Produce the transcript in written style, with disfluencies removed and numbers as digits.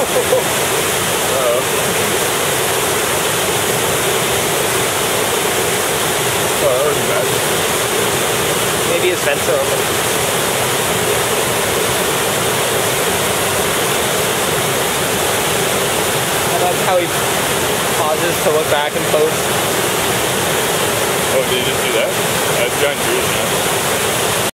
Maybe his vents are open. I like how he pauses to look back and pose. Oh, did you just do that? That's behind Drew now.